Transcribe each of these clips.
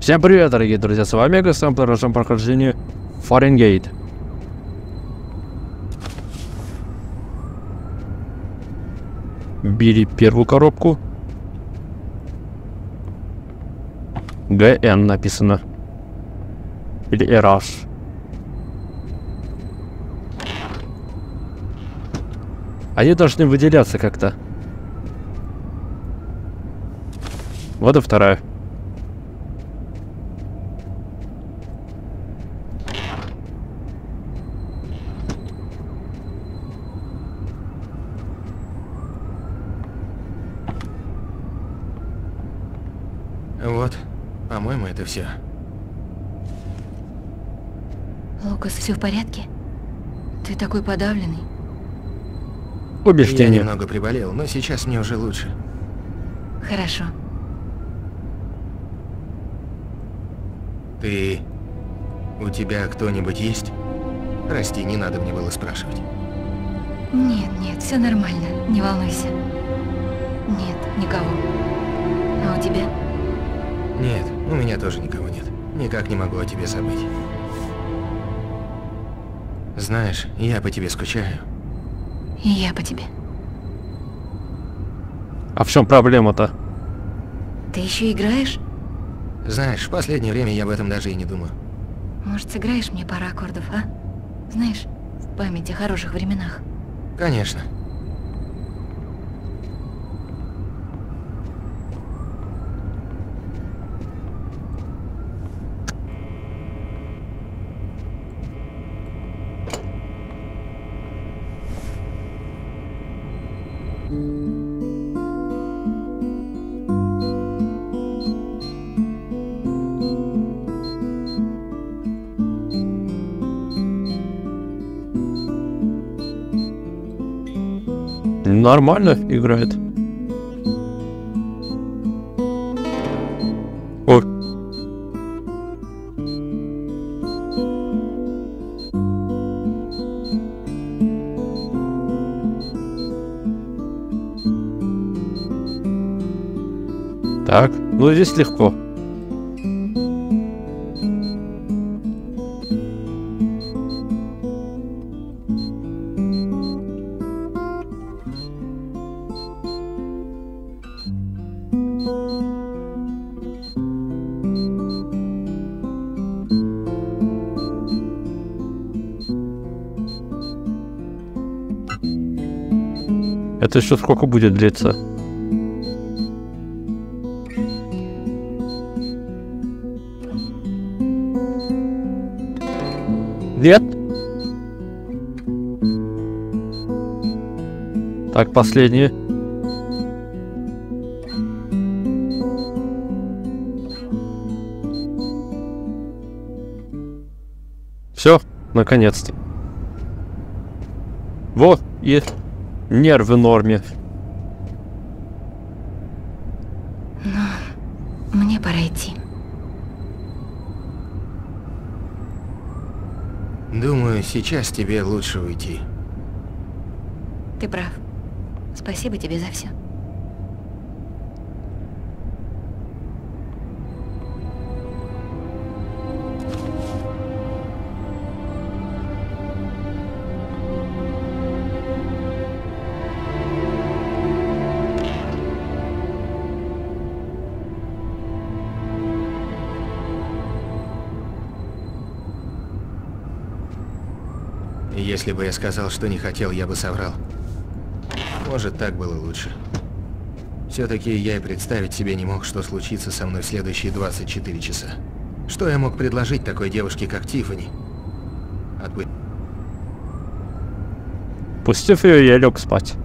Всем привет, дорогие друзья, с вами Гастон, продолжаем прохождение Фаренгейт. Бери первую коробку. ГН написано. Или RH. Они должны выделяться как-то. Вот и вторая. Вот, по-моему, это все. Лукас, все в порядке? Ты такой подавленный. Я Убеждение. немного приболел, но сейчас мне уже лучше. Хорошо. У тебя кто-нибудь есть? Прости, не надо мне было спрашивать. Нет, все нормально, не волнуйся. Нет, никого. А у тебя? Нет, у меня тоже никого нет. Никак не могу о тебе забыть. Знаешь, я по тебе скучаю. И я по тебе. А в чем проблема-то? Ты еще играешь? Знаешь, в последнее время я об этом даже и не думаю. Может, сыграешь мне пару аккордов, а? Знаешь, в память о хороших временах. Конечно. Нормально играет. Ой. Так, ну здесь легко. Это еще сколько будет длиться? Нет? Так, последние. Все, наконец-то. Вот, и нервы в норме. Но мне пора идти. Думаю, сейчас тебе лучше уйти. Ты прав. Спасибо тебе за все. Если бы я сказал, что не хотел, я бы соврал. Может, так было лучше. Все-таки я и представить себе не мог, что случится со мной в следующие 24 часа. Что я мог предложить такой девушке, как Тиффани? Пустив ее, я лег спать.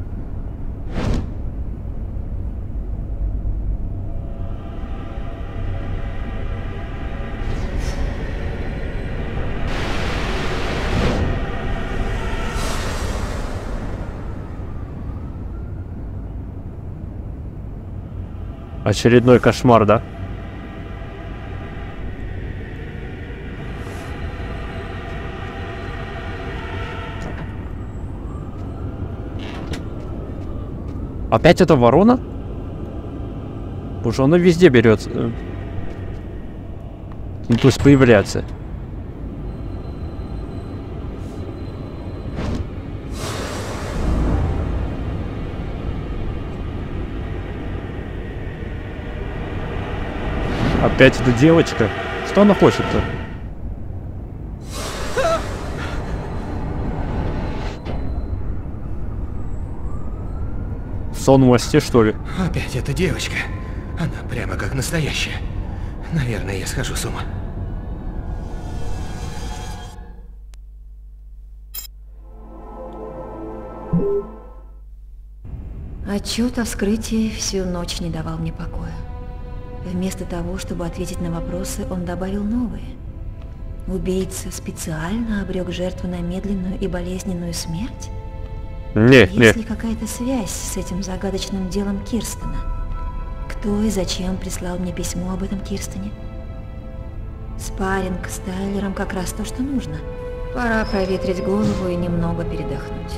Очередной кошмар, да? Опять эта ворона? Боже, она везде берется. Ну, то есть появляться. Опять эта девочка. Что она хочет-то? Сон в мосте, что ли? Опять эта девочка. Она прямо как настоящая. Наверное, я схожу с ума. Отчет о вскрытии всю ночь не давал мне покоя. Вместо того, чтобы ответить на вопросы, он добавил новые. Убийца специально обрек жертву на медленную и болезненную смерть? Есть ли какая-то связь с этим загадочным делом Кирстена? Кто и зачем прислал мне письмо об этом Кирстене? Спарринг с Тайлером как раз то, что нужно. Пора проветрить голову и немного передохнуть.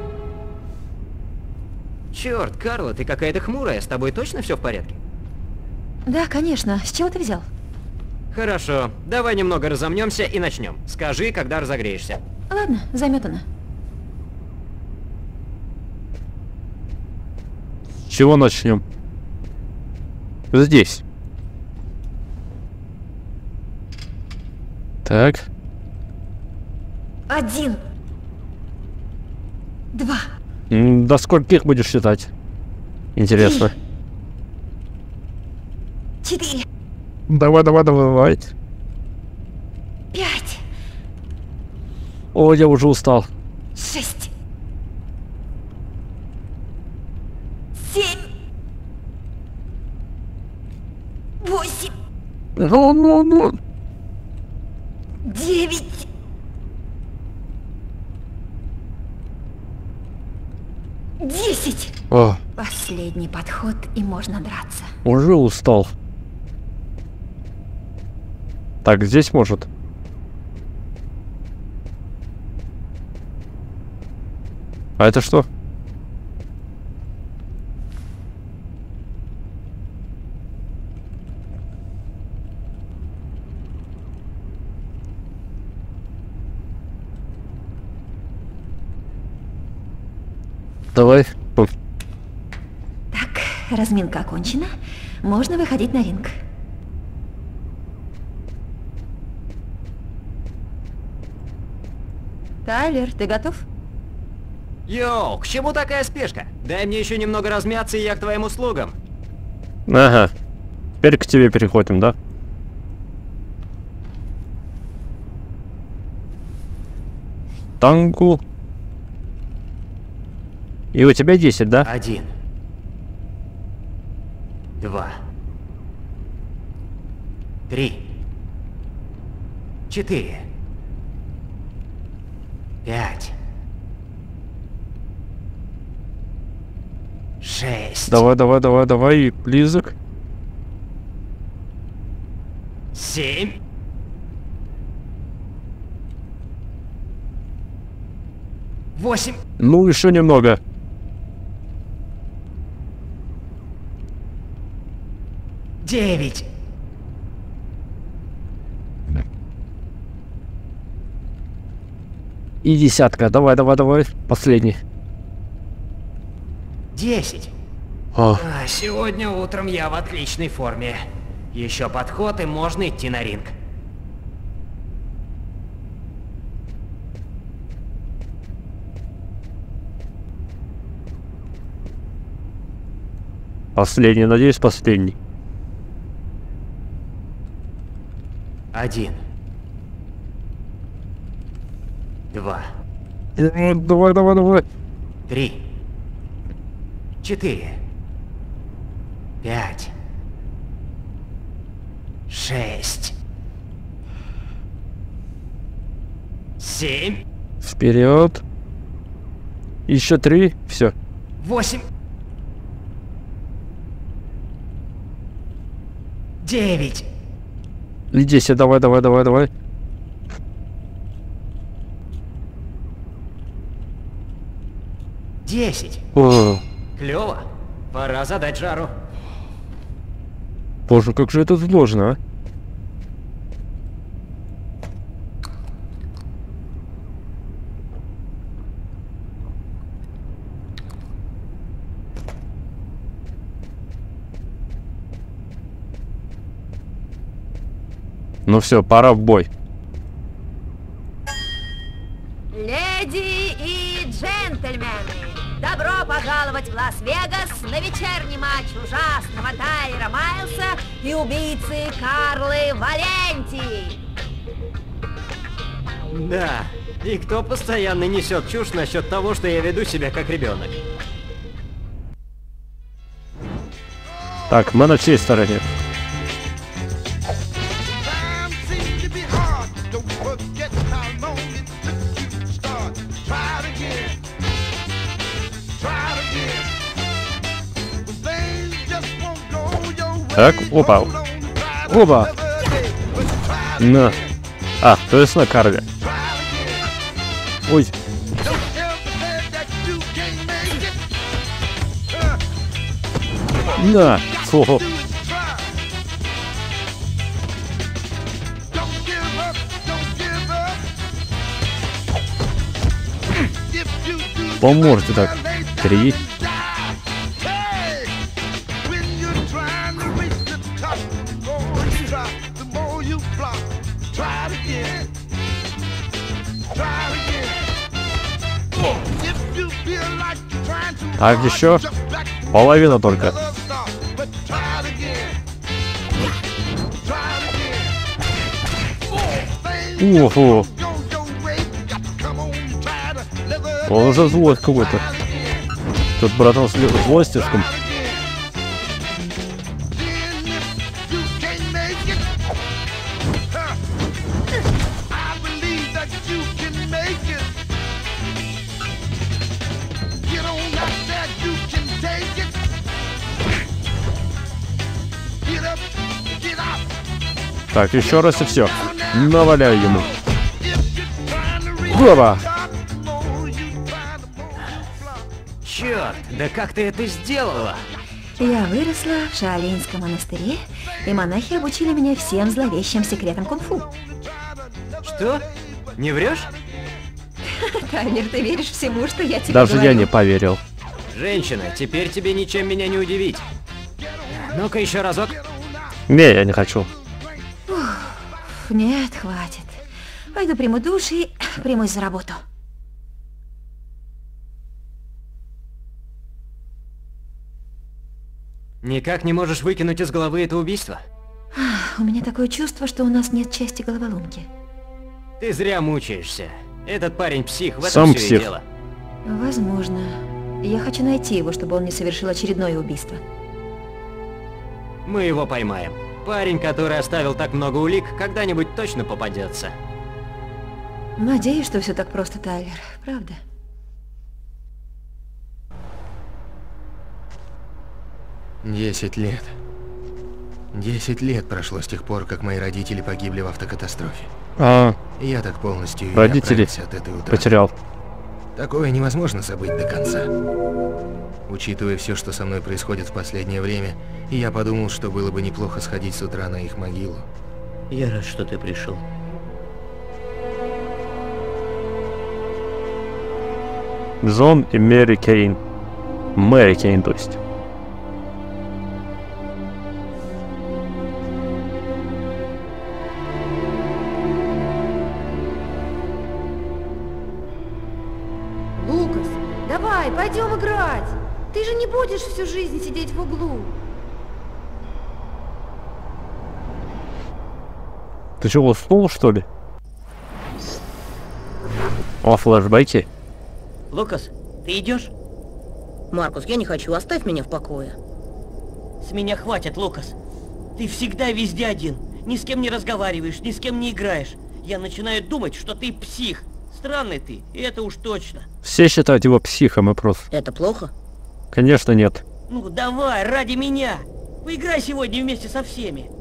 Черт, Карла, ты какая-то хмурая. С тобой точно все в порядке? Да, конечно. С чего ты взял? Хорошо. Давай немного разомнемся и начнем. Скажи, когда разогреешься. Ладно, заметано. С чего начнем? Здесь. Так. 1, 2. До скольких будешь считать? Интересно. 4. Давай. 5. О, я уже устал. 6. 7. 8. Ну. 9. 10. О, Последний подход, и можно драться. уже устал. Так, здесь может. А это что? Давай. Так, разминка окончена. Можно выходить на ринг. Тайлер, ты готов? Йоу, к чему такая спешка? Дай мне еще немного размяться, и я к твоим услугам. Ага. Теперь к тебе переходим, да? Тангу. И у тебя 10, да? 1, 2, 3, 4, 5, 6, Давай, близок. 7, 8, Ну, еще немного. 9, И 10. Давай. Последний. 10. О, А сегодня утром я в отличной форме. Еще подход, и можно идти на ринг. последний, надеюсь, последний. 1, 2, Давай. 3, 4, 5, 6, 7, Вперед. Еще 3. Все. 8, 9, И 10. Давай. 10. О, Клево. Пора задать жару. боже, как же это сложно, а? Ну все, пора в бой. Леди и джентльмены, добро пожаловать в Лас-Вегас на вечерний матч ужасного Тайлера Майлса и убийцы Карлы Валенти. Да, и кто постоянно несет чушь насчет того, что я веду себя как ребенок? Так, мы на чьей стороне? Так, опа. Опа. На. А, то есть на Карле. Ой. На. Фу. По морде так. 3. Так, еще половина только. Уфу. Он уже злость какой-то. Тут братан с злостишком. Так, еще раз и все. Наваляю ему. Опа! Черт, да как ты это сделала? Я выросла в Шаолиньском монастыре, и монахи обучили меня всем зловещим секретам кунг-фу. Что? Не врешь? Тайлер, ты веришь всему, что я тебе Даже говорю? я не поверил. Женщина, теперь тебе ничем меня не удивить. Ну-ка еще разок. Не, я не хочу. Нет, хватит. Пойду приму душ и примусь за работу. Никак не можешь выкинуть из головы это убийство? У меня такое чувство, что у нас нет части головоломки. Ты зря мучаешься. Этот парень псих, в этом Сам все и псих. дело. Возможно. Я хочу найти его, чтобы он не совершил очередное убийство. Мы его поймаем. Парень, который оставил так много улик, когда-нибудь точно попадется. Надеюсь, что все так просто, Тайлер. Правда? 10 лет. 10 лет прошло с тех пор, как мои родители погибли в автокатастрофе. Я так полностью Родители оправился от этой утраты. потерял. Такое невозможно забыть до конца. Учитывая все, что со мной происходит в последнее время, я подумал, что было бы неплохо сходить с утра на их могилу. Я рад, что ты пришел. Джон и Мэри Кейн. Мэри Кейн, то есть. Лукас, давай, пойдем играть. Ты же не будешь всю жизнь сидеть в углу. Ты чего, уснул, что ли? О, флешбеки. Лукас, ты идешь? Маркус, я не хочу, оставь меня в покое. С меня хватит, Лукас. Ты всегда везде один. Ни с кем не разговариваешь, ни с кем не играешь. Я начинаю думать, что ты псих. Странный ты, и это уж точно. Все считают его психом и просто. Это плохо? Конечно, нет. Ну давай, ради меня. Поиграй сегодня вместе со всеми.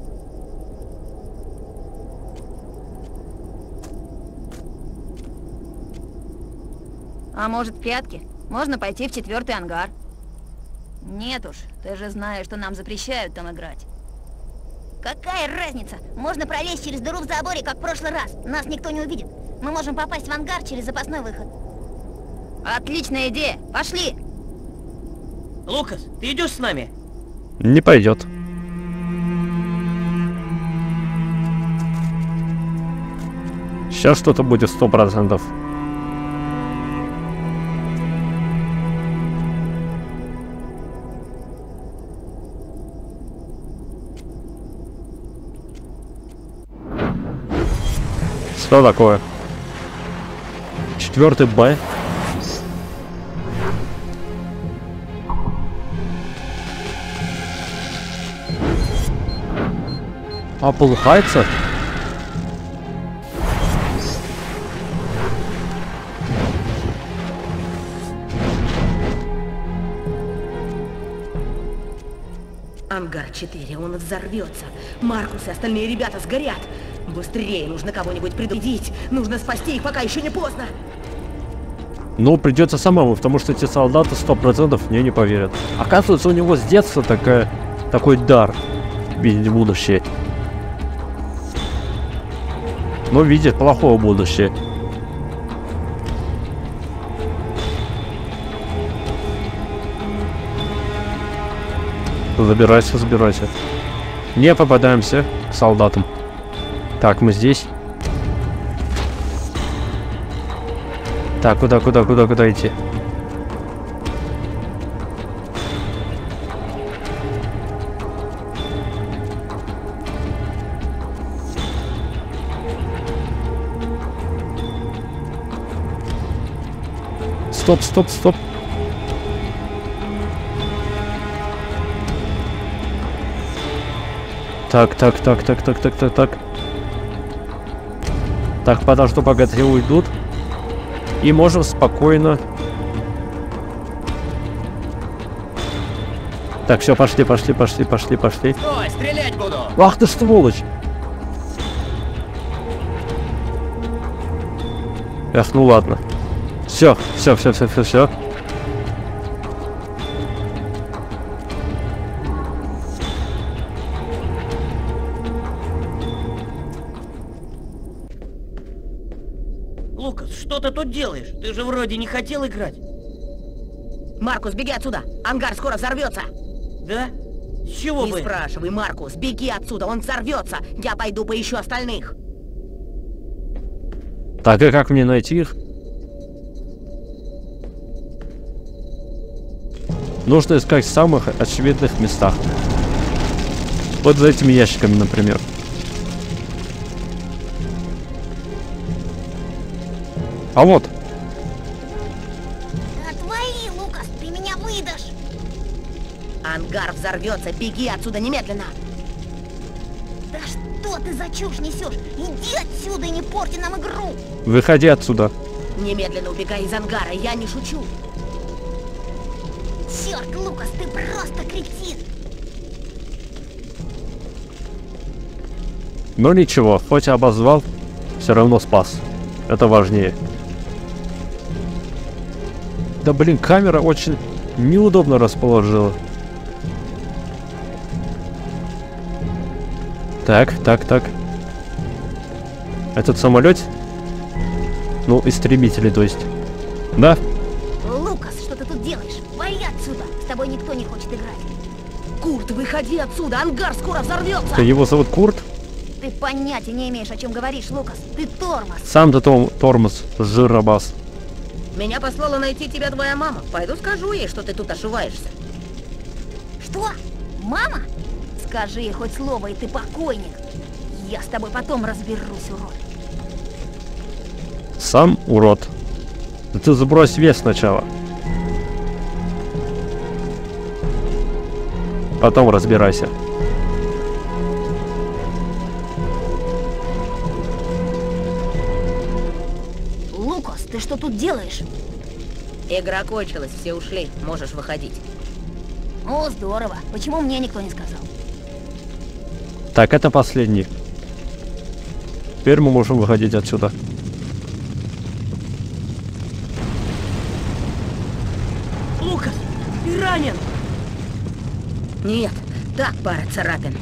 А может, в пятки? Можно пойти в 4-й ангар. Нет уж, ты же знаешь, что нам запрещают там играть. Какая разница? Можно пролезть через дыру в заборе, как в прошлый раз. Нас никто не увидит. Мы можем попасть в ангар через запасной выход. Отличная идея! Пошли! Лукас, ты идешь с нами? Не пойдет. Сейчас что-то будет 100%. Что такое? 4 Б. А полыхается? Ангар 4, он взорвется. Маркус и остальные ребята сгорят. Быстрее, нужно кого-нибудь предупредить. Нужно спасти их, пока еще не поздно. Ну, придется самому, потому что эти солдаты 100% мне не поверят. Оказывается, у него с детства такой дар видеть будущее. Но видит плохого будущее. Забирайся, забирайся. Не попадаемся к солдатам. Так, мы здесь. Так, куда идти? Стоп. Так. Так, подожду, пока те уйдут. И можем спокойно... Так, все, пошли. Стой, стрелять буду! Ах ты сволочь! Эх, ну ладно. Все. Лукас, что ты тут делаешь? Ты же вроде не хотел играть. Маркус, беги отсюда! Ангар скоро взорвется! Да? С чего бы? Не спрашивай, Маркус, беги отсюда, он взорвется! Я пойду поищу остальных! Так, и как мне найти их? Нужно искать в самых очевидных местах. Вот за этими ящиками, например. А вот. Отвали, Лукас, ты меня выдашь. Ангар взорвется, беги отсюда немедленно! Да что ты за чушь несешь? Иди отсюда и не порти нам игру. Выходи отсюда. Немедленно убегай из ангара, я не шучу! Черт, Лукас, ты просто кретин. Но ничего, хоть и обозвал, все равно спас. Это важнее. Да блин, камера очень неудобно расположила. Так. Этот самолет? Ну, истребители, то есть. Да? Лукас, что ты тут делаешь? Вали отсюда. С тобой никто не хочет играть. Курт, выходи отсюда, ангар скоро взорвется! Его зовут Курт? Ты понятия не имеешь, о чем говоришь, Лукас. Ты тормоз. Сам ты тормоз, жиробас. Меня послала найти тебя твоя мама. Пойду скажу ей, что ты тут ошиваешься. Что? Мама? Скажи ей хоть слово, и ты покойник. Я с тобой потом разберусь, урод. Сам урод. Да ты забрось вес сначала. Потом разбирайся. Лукас, ты что тут делаешь? Игра кончилась, все ушли. Можешь выходить. О, здорово. Почему мне никто не сказал? Так, это последний. Теперь мы можем выходить отсюда. Лукас, ты ранен! Нет, так пара царапин.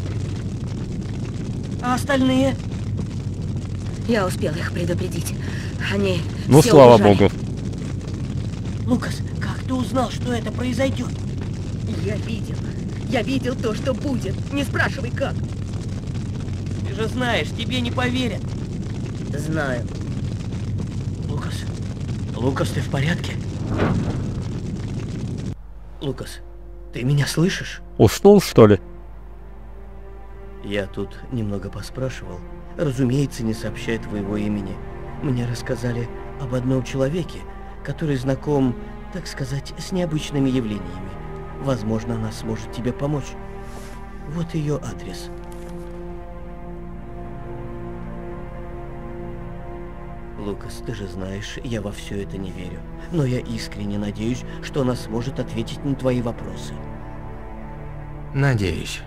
А остальные? Я успел их предупредить. Они Ну, все слава убежали. богу. Лукас, как ты узнал, что это произойдет? Я видел то, что будет. Не спрашивай, как. Ты же знаешь, тебе не поверят. Знаю. Лукас? Лукас, ты в порядке? Лукас, ты меня слышишь? Уснул, что ли? Я тут немного поспрашивал. Разумеется, не сообщая твоего имени. Мне рассказали об одном человеке, который знаком, так сказать, с необычными явлениями. Возможно, она сможет тебе помочь. Вот ее адрес. Лукас, ты же знаешь, я во все это не верю. Но я искренне надеюсь, что она сможет ответить на твои вопросы. Надеюсь.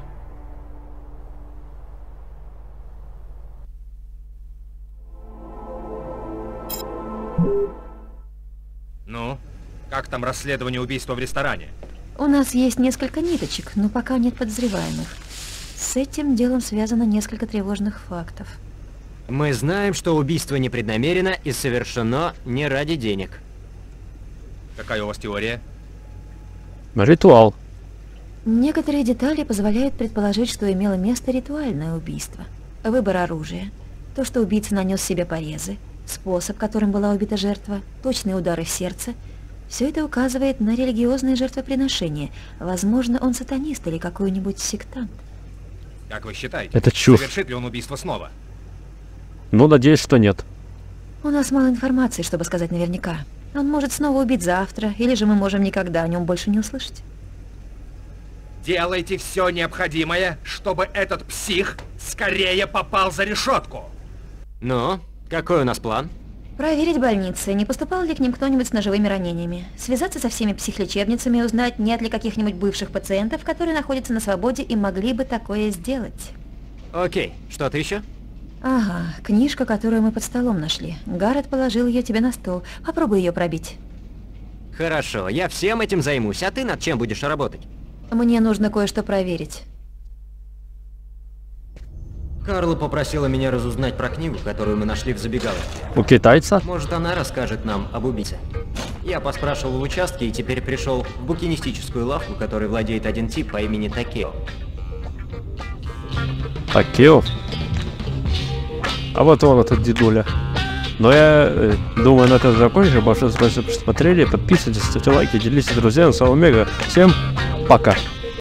Ну, как там расследование убийства в ресторане? У нас есть несколько ниточек, но пока нет подозреваемых. С этим делом связано несколько тревожных фактов. Мы знаем, что убийство непреднамеренно и совершено не ради денег. Какая у вас теория? Ритуал. Некоторые детали позволяют предположить, что имело место ритуальное убийство. Выбор оружия, то, что убийца нанес себе порезы, способ, которым была убита жертва, точные удары в сердце — все это указывает на религиозное жертвоприношение. Возможно, он сатанист или какой-нибудь сектант. Как вы считаете, Это чушь. совершит ли он убийство снова? Ну, надеюсь, что нет. У нас мало информации, чтобы сказать наверняка. Он может снова убить завтра, или же мы можем никогда о нем больше не услышать. Делайте все необходимое, чтобы этот псих скорее попал за решетку. Ну, какой у нас план? Проверить больницы, не поступал ли к ним кто-нибудь с ножевыми ранениями. Связаться со всеми психлечебницами и узнать, нет ли каких-нибудь бывших пациентов, которые находятся на свободе и могли бы такое сделать. Окей, что-то еще? Ага, книжка, которую мы под столом нашли. Гаррет положил ее тебе на стол. Попробуй ее пробить. Хорошо, я всем этим займусь, а ты над чем будешь работать? Мне нужно кое-что проверить. Карла попросила меня разузнать про книгу, которую мы нашли в забегаловке. У китайца? Может, она расскажет нам об убийце. Я поспрашивал в участке и теперь пришел в букинистическую лавку, которой владеет один тип по имени Такео. Такео? А вот он, этот дедуля. Но я думаю, на этом закончим. Большое спасибо, что смотрели. Подписывайтесь, ставьте лайки, делитесь с друзьями. С вами Омега. Всем пока.